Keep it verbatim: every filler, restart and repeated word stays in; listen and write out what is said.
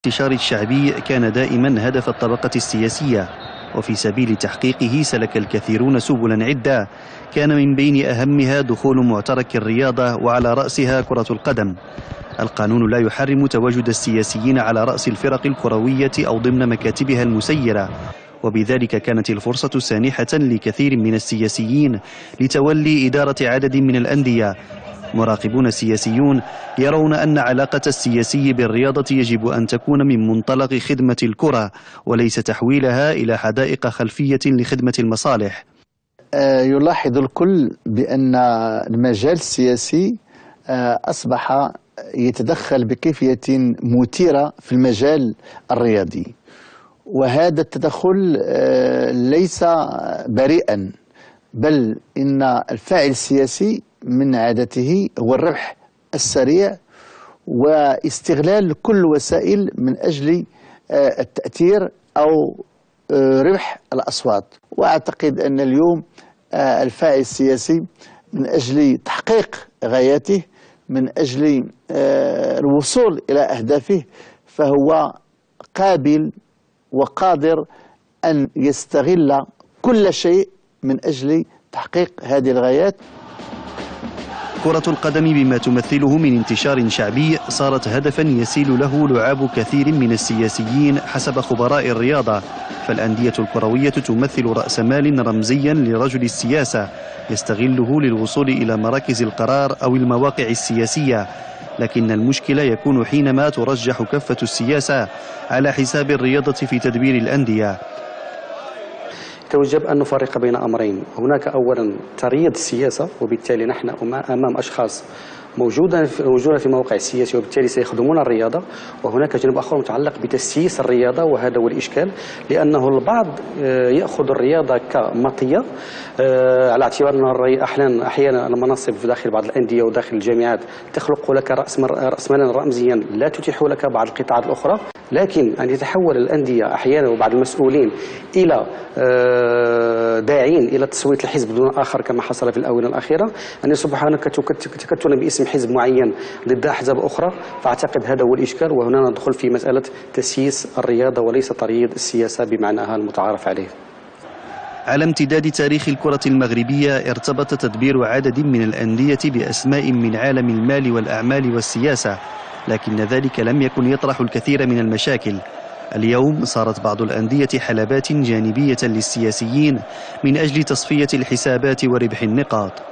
الانتشار الشعبي كان دائما هدف الطبقة السياسية، وفي سبيل تحقيقه سلك الكثيرون سبلا عدة، كان من بين أهمها دخول معترك الرياضة وعلى رأسها كرة القدم. القانون لا يحرم تواجد السياسيين على رأس الفرق الكروية أو ضمن مكاتبها المسيرة، وبذلك كانت الفرصة سانحة لكثير من السياسيين لتولي إدارة عدد من الأندية. مراقبون سياسيون يرون أن علاقة السياسي بالرياضة يجب أن تكون من منطلق خدمة الكرة وليس تحويلها إلى حدائق خلفية لخدمة المصالح. يلاحظ الكل بأن المجال السياسي أصبح يتدخل بكيفية مثيرة في المجال الرياضي، وهذا التدخل ليس بريئا، بل إن الفاعل السياسي من عادته هو الربح السريع واستغلال كل الوسائل من أجل التأثير أو ربح الأصوات. وأعتقد أن اليوم الفاعل السياسي من أجل تحقيق غاياته، من أجل الوصول إلى أهدافه، فهو قابل وقادر أن يستغل كل شيء من أجل تحقيق هذه الغايات. كرة القدم بما تمثله من انتشار شعبي صارت هدفا يسيل له لعاب كثير من السياسيين حسب خبراء الرياضة، فالأندية الكروية تمثل رأس مال رمزيا لرجل السياسة يستغله للوصول إلى مراكز القرار أو المواقع السياسية، لكن المشكل يكون حينما ترجح كفة السياسة على حساب الرياضة في تدبير الأندية. يجب أن نفرق بين أمرين، هناك أولا تريض السياسة، وبالتالي نحن أمام أشخاص موجودة موجودة في موقع السياسي وبالتالي سيخدمون الرياضة، وهناك جانب آخر متعلق بتسييس الرياضة، وهذا هو الإشكال، لأنه البعض يأخذ الرياضة كمطية على اعتبار أن أحيانا أحيانا المناصب في داخل بعض الأندية وداخل الجامعات تخلق لك رأس رأس مالا رمزيا لا تتيح لك بعض القطاعات الأخرى، لكن أن يتحول الأندية أحيانا وبعض المسؤولين إلى داعين إلى تصويت الحزب دون آخر كما حصل في الآونة الأخيرة، أن يصبح هناك تكتل باسم حزب معين ضد أحزاب أخرى، فأعتقد هذا هو الإشكال، وهنا ندخل في مسألة تسييس الرياضة وليس تريض السياسة بمعناها المتعارف عليه. على امتداد تاريخ الكرة المغربية ارتبط تدبير عدد من الأندية بأسماء من عالم المال والأعمال والسياسة، لكن ذلك لم يكن يطرح الكثير من المشاكل. اليوم صارت بعض الأندية حلبات جانبية للسياسيين من أجل تصفية الحسابات وربح النقاط.